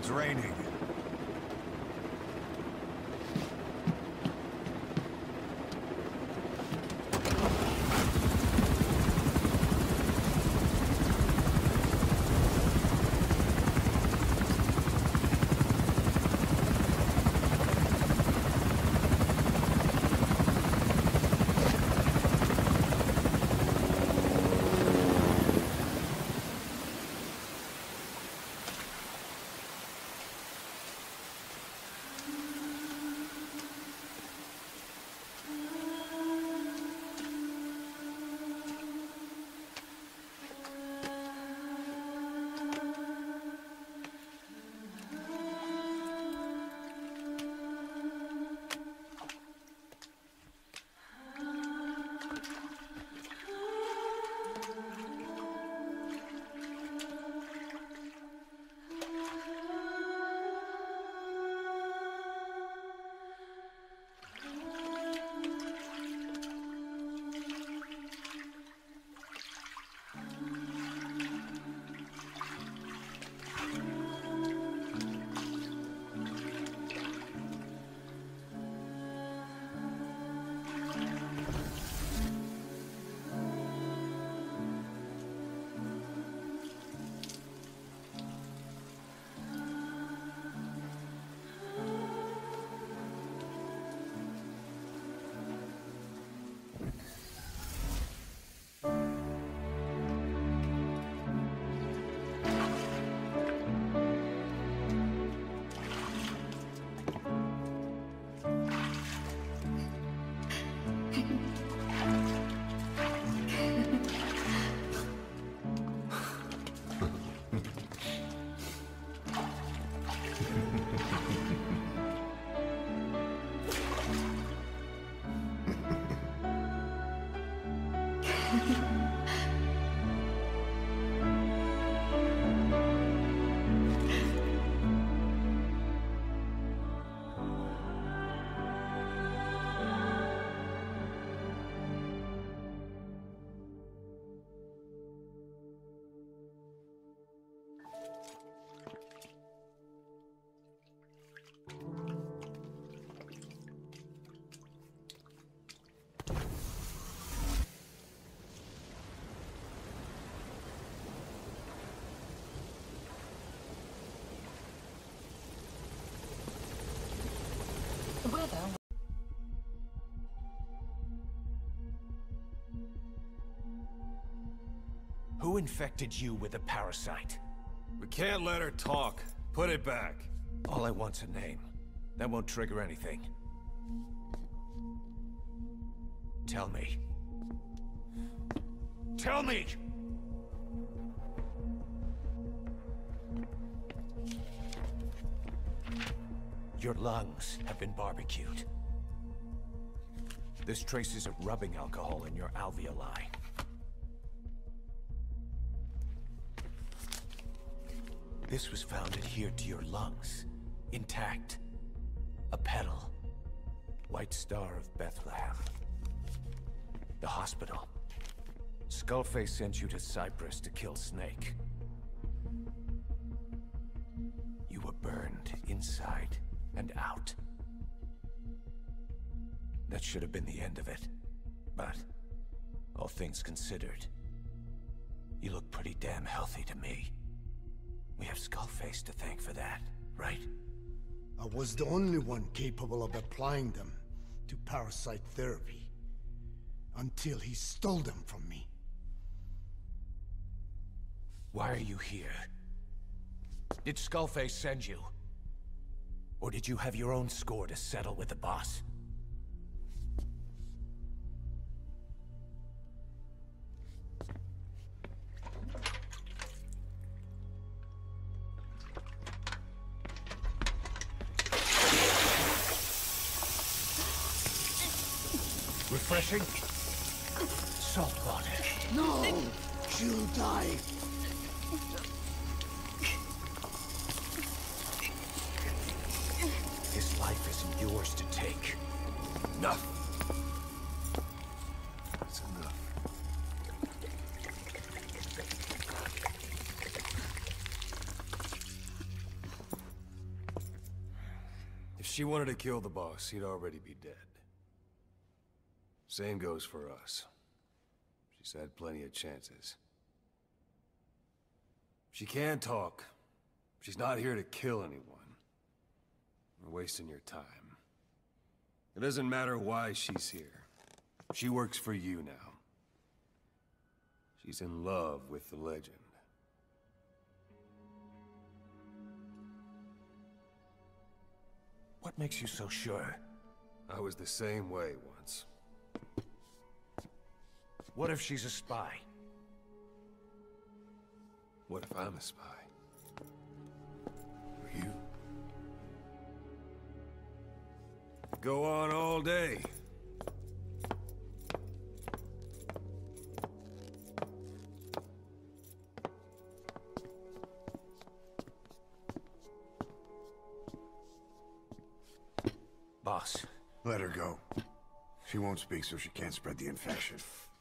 It's raining. Who infected you with a parasite? We can't let her talk. Put it back. All I want's a name. That won't trigger anything. Tell me. Tell me! Your lungs have been barbecued. There's traces of rubbing alcohol in your alveoli. This was found adhered to your lungs, intact. A petal. White Star of Bethlehem. The hospital. Skullface sent you to Cyprus to kill Snake. You were burned inside and out. That should have been the end of it. But, all things considered, you look pretty damn healthy to me. We have Skullface to thank for that, right? I was the only one capable of applying them to parasite therapy. Until he stole them from me. Why are you here? Did Skullface send you? Or did you have your own score to settle with the boss? Refreshing? Salt water. No! She'll die! His life isn't yours to take. Enough! That's enough. she wanted to kill the boss, he'd already be dead. Same goes for us. She's had plenty of chances. She can talk. She's not here to kill anyone. You're wasting your time. It doesn't matter why she's here. She works for you now. She's in love with the legend. What makes you so sure? I was the same way once. What if she's a spy? What if I'm a spy? For you? Go on all day. Boss. Let her go. She won't speak, so she can't spread the infection.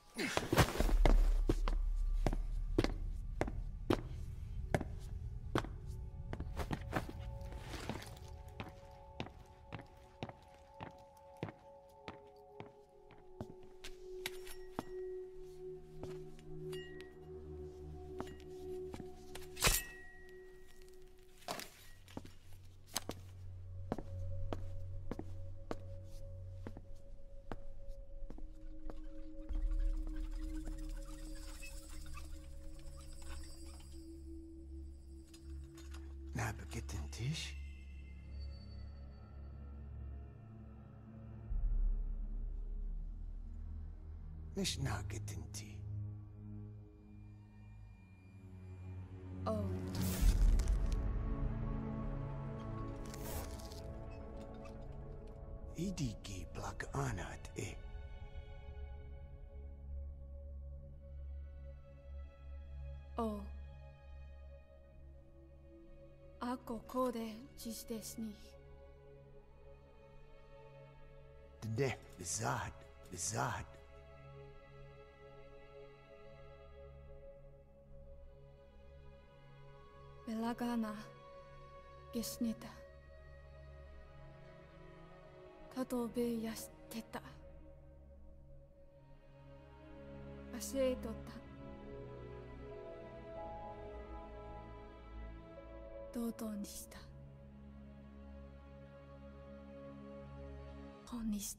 Nabegetten Tisch? Nicht nagetten Tee. Oh. Idiki plak anat e. Oh. Ako kode dziś desni. Dne, bizad, bizad. Belagana gesnita. Tatobe yasteta. Aseitota. 堂々にした。本にした。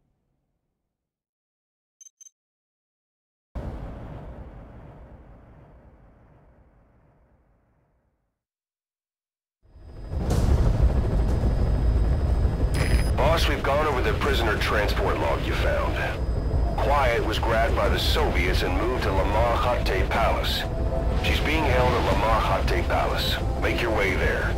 Boss, we've gone over the prisoner transport log you found. Quiet was grabbed by the Soviets and moved to Lamar Khatte Palace. She's being held at Lamar Khatte Palace. Make your way there.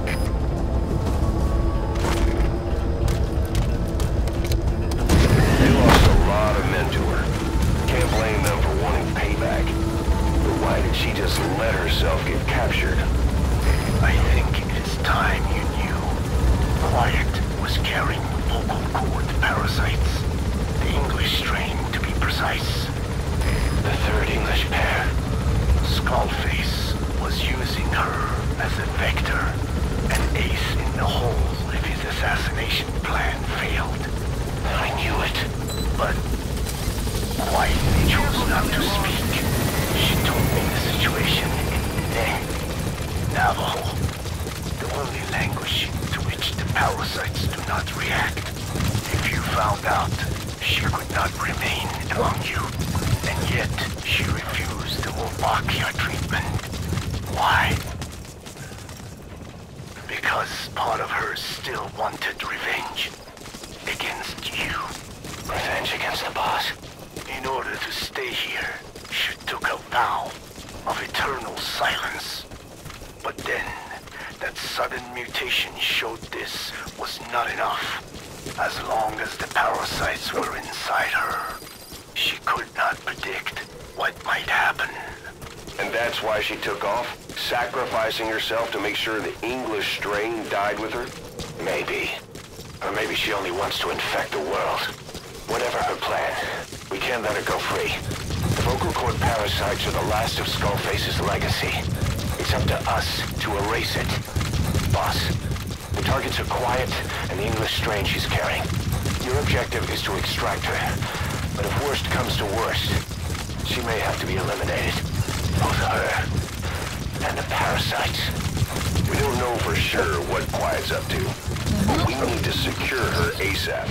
They lost a lot of men to her. Can't blame them for wanting payback. But why did she just let herself get captured? I think it is time you knew. Quiet was carrying vocal cord parasites. The English strain, to be precise. The third English pair. Skullface was using her as a vector, an ace in the hole if his assassination plan failed. I knew it. But quietly chose not to speak. She told me the situation in Navajo, the only language to which the parasites do not react. If you found out, she could not remain among you, and yet she refused the Wolbachia treatment. Why? Because part of her still wanted revenge against you. Revenge against the boss? In order to stay here, she took a vow of eternal silence. But then, that sudden mutation showed this was not enough. As long as the parasites were inside her, she could not predict what might happen. And that's why she took off? Sacrificing herself to make sure the English strain died with her? Maybe. Or maybe she only wants to infect the world. Whatever her plan, we can't let her go free. The vocal cord parasites are the last of Skullface's legacy. It's up to us to erase it. Boss, The targets are Quiet and the English strain she's carrying. Your objective is to extract her. But if worst comes to worst, she may have to be eliminated. Both her and the parasites. We don't know for sure what Quiet's up to, but we need to secure her ASAP.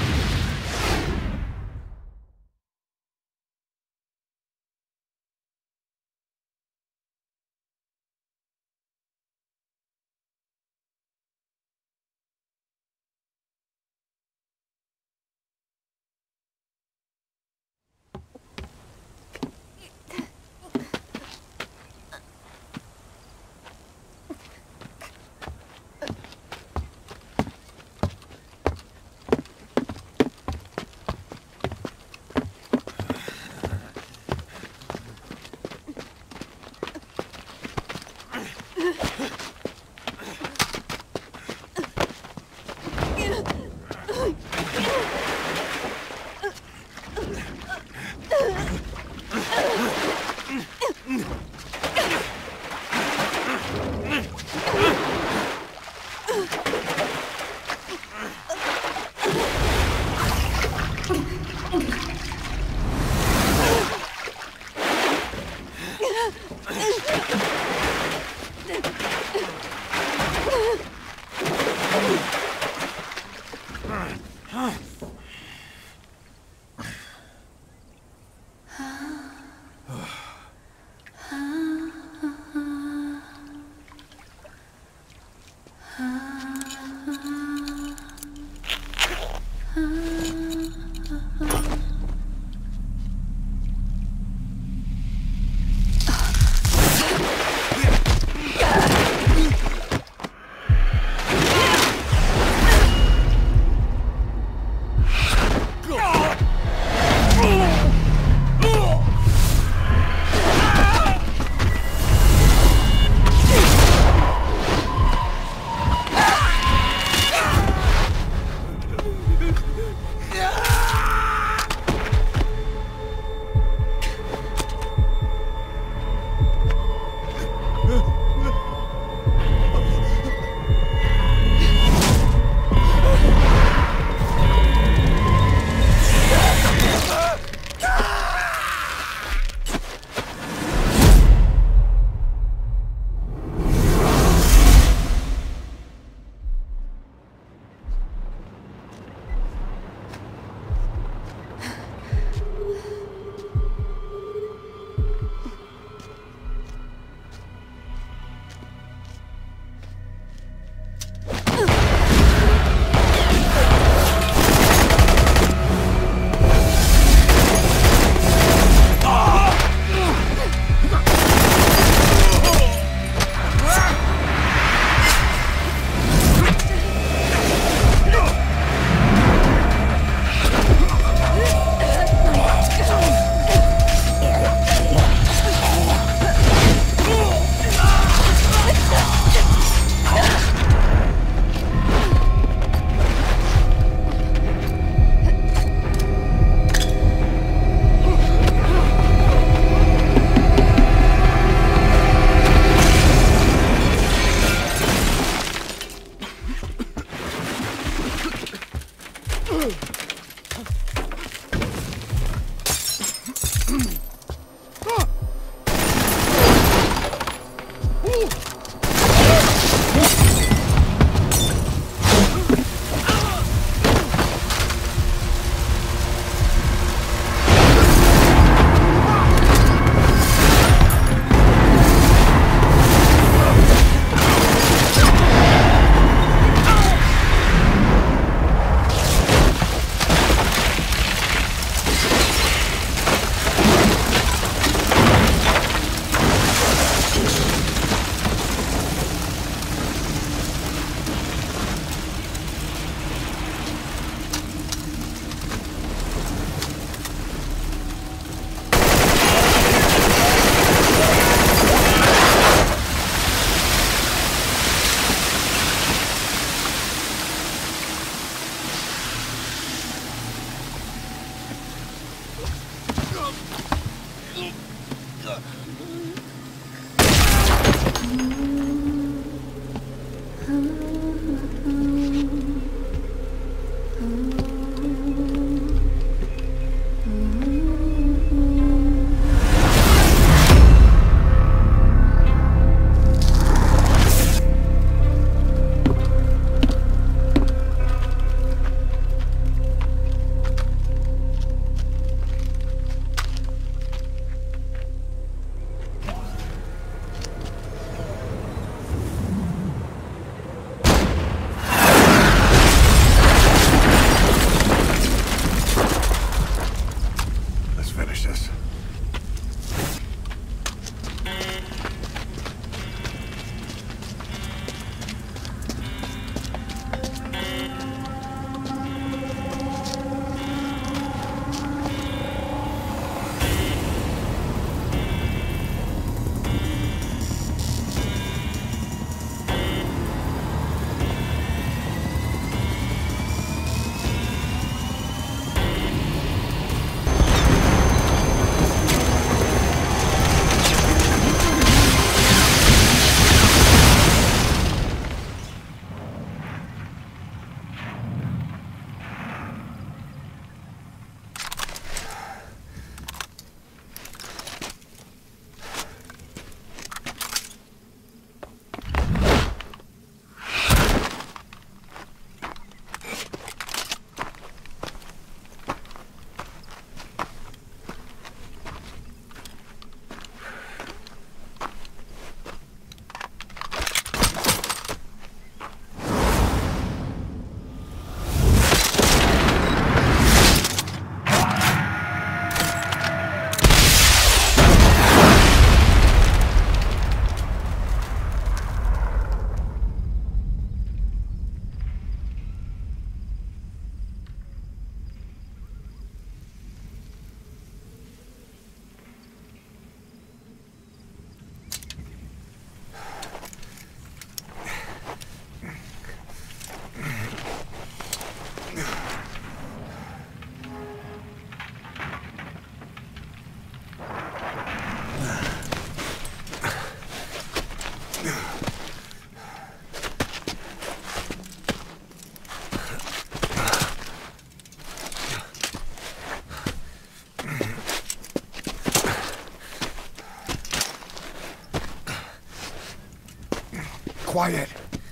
quiet.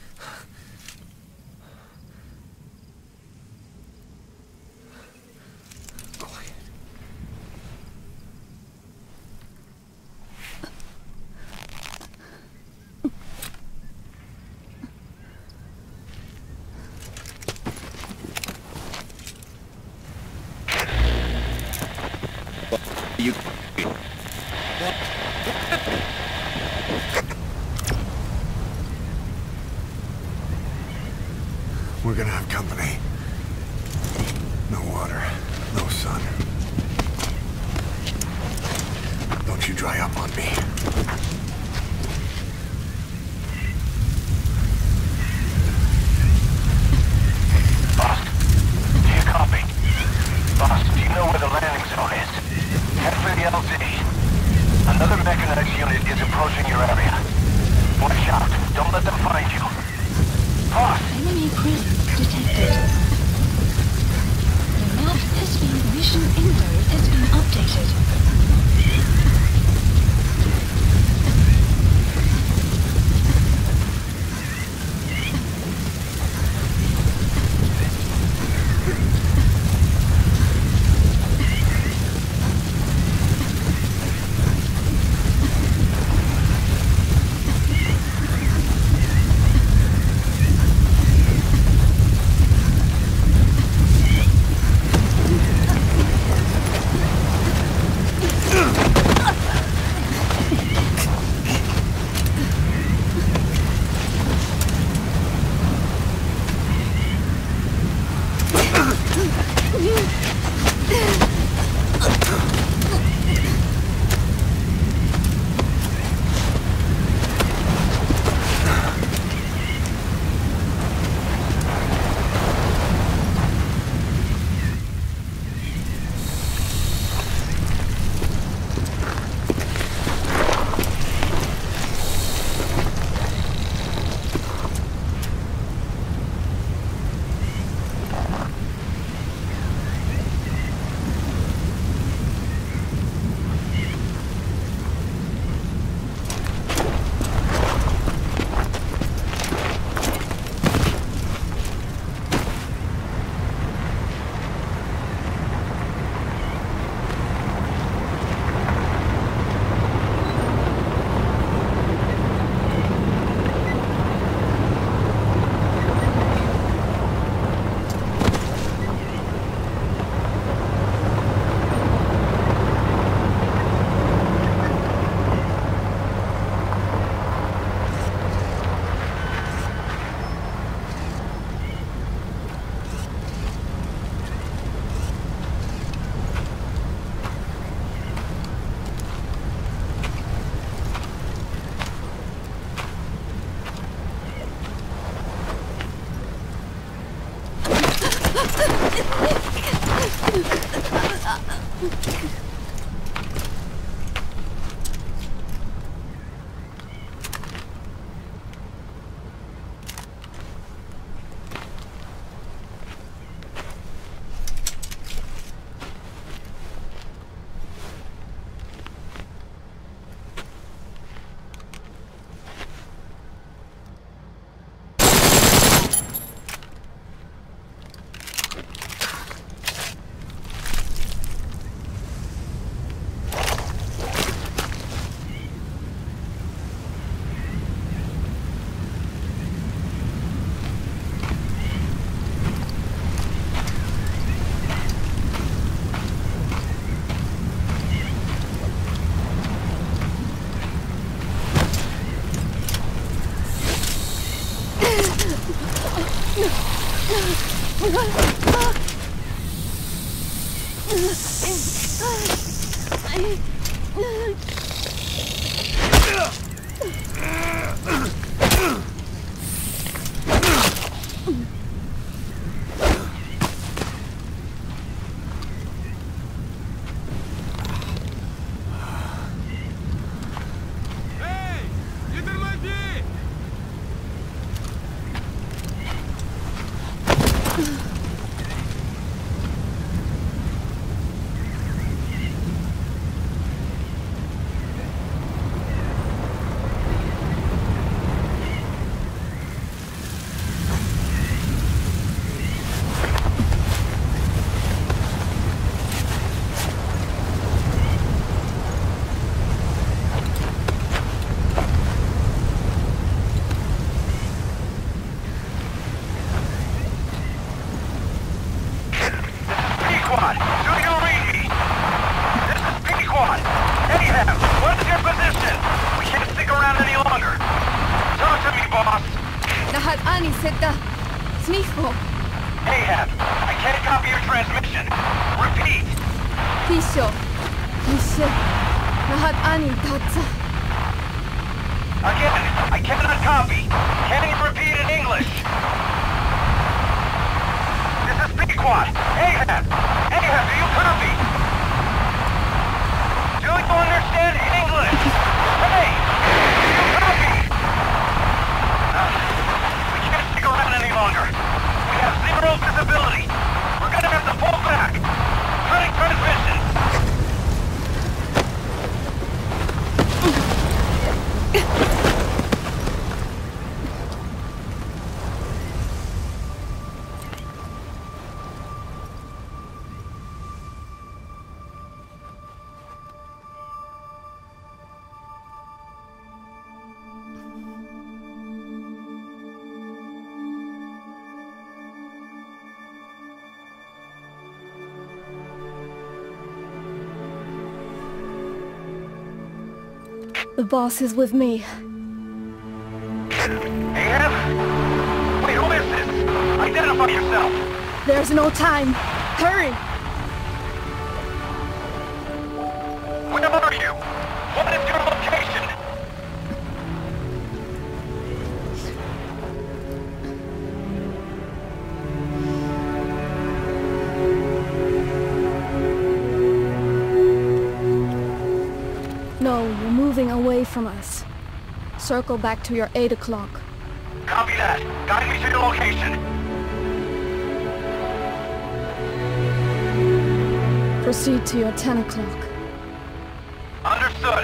You... We're gonna have company. No water, no sun. Don't you dry up on me. Boss, do you copy? Boss, do you know where the landing zone is? Head for the LZ. Another mechanized unit is approaching your area. Watch out. Don't let them find you. Boss! Enemy presence detected. The map has been mission info has been updated. Lahat ani seta. Sniffo. Ahab, I can't copy your transmission. Repeat. Pisho. Mishe. Lahat ani tatsa. Again, I cannot copy. Can you repeat in English? This is Pequod. Ahab! Ahab, do you copy? Do you understand English? Hey! Do you copy? We can't stick around any longer. We have zero visibility. We're gonna have to pull back. Cutting transmission. The boss is with me. Ahab? Wait, who is this? Identify yourself! There's no time. Hurry! Where are you? What is your location? No, you're moving away from us. Circle back to your 8 o'clock. Copy that. Guide me to your location. Proceed to your 10 o'clock. Understood.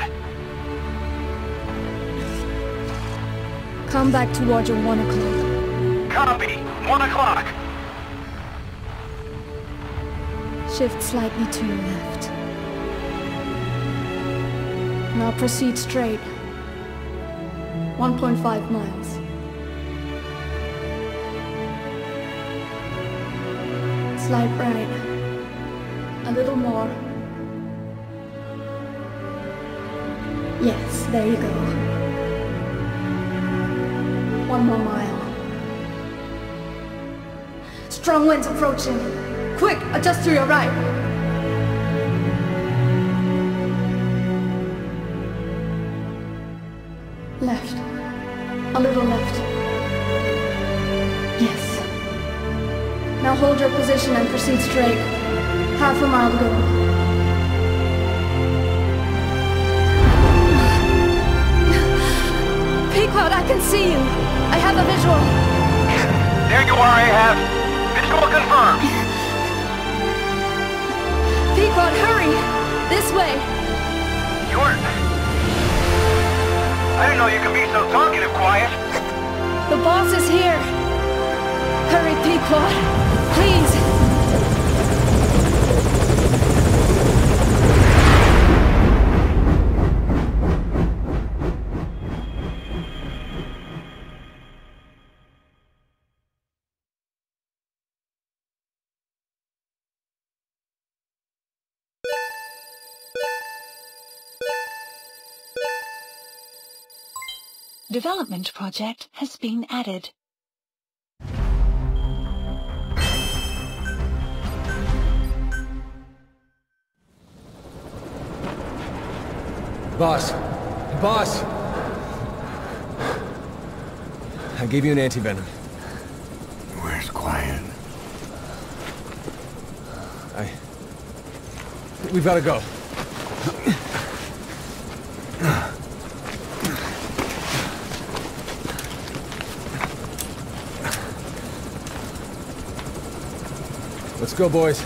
Come back towards your 1 o'clock. Copy. 1 o'clock. Shift slightly to your left. Now proceed straight. 1.5 miles. Slide right. A little more. Yes, there you go. 1 more mile. Strong winds approaching. Quick, adjust to your right. Left. A little left. Yes. Now hold your position and proceed straight. Half a mile to go. Pequod, I can see you. I have a visual. There you are, Ahab. Visual confirmed. Pequod, hurry! This way. I didn't know you could be so talkative, Quiet. The boss is here. Hurry, Pequod. Please. Development project has been added. Boss! Boss! I gave you an anti-venom. Where's Quiet? We've got to go. Let's go, boys.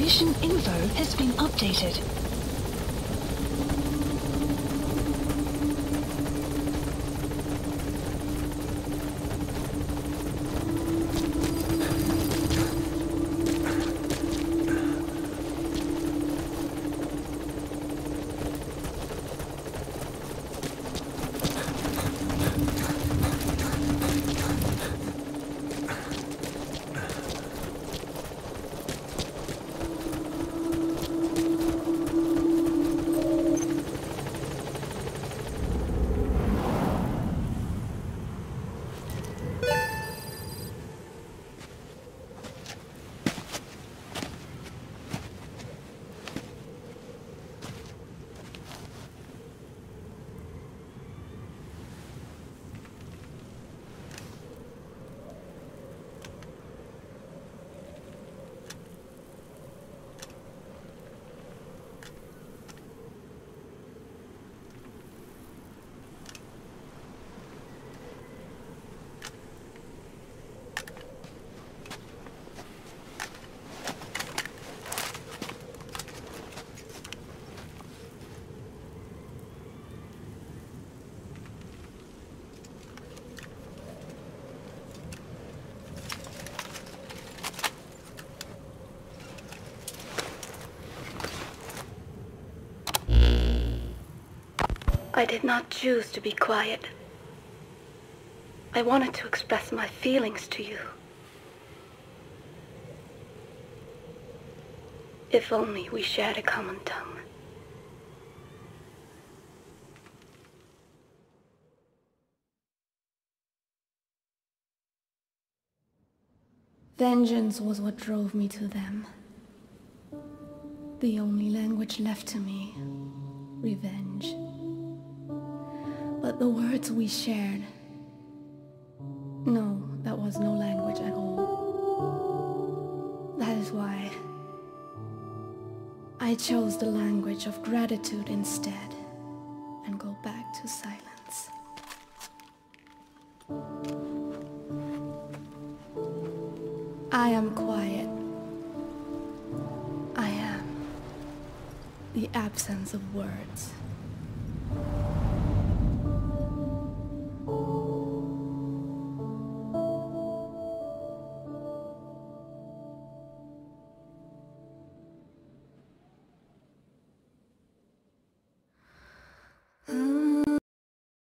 Mission info has been updated. I did not choose to be quiet. I wanted to express my feelings to you. If only we shared a common tongue. Vengeance was what drove me to them. The only language left to me, revenge. But the words we shared, no, that was no language at all. That is why I chose the language of gratitude instead and go back to silence. I am quiet. I am the absence of words.